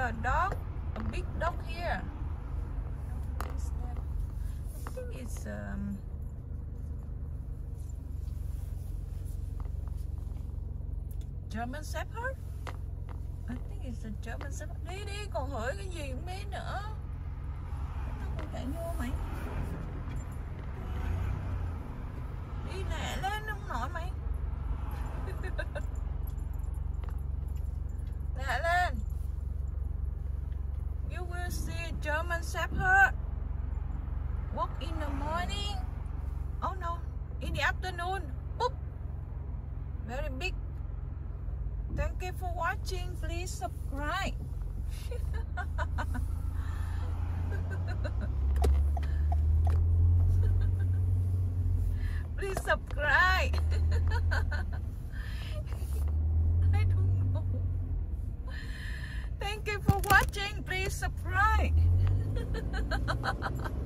a dog, a big dog here. What is that? I think it's German Shepherd. I think it's a German Shepherd. Đi đi, còn hửi cái gì không biết nữa. Nó không chạy vô mày. Đi lẹ lên không nổi mày. Lẹ lên. You will see a German Shepherd walk in the morning. Oh no, in the afternoon. Boop. Very big. Thank you for watching. Please subscribe. Please subscribe. I don't know. Thank you for watching. Please subscribe.